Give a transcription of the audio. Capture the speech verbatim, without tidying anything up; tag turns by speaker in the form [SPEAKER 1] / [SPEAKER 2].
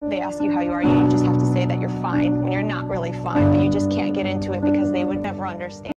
[SPEAKER 1] They ask you how you are, you just have to say that you're fine when you're not really fine, but you just can't get into it because they would never understand.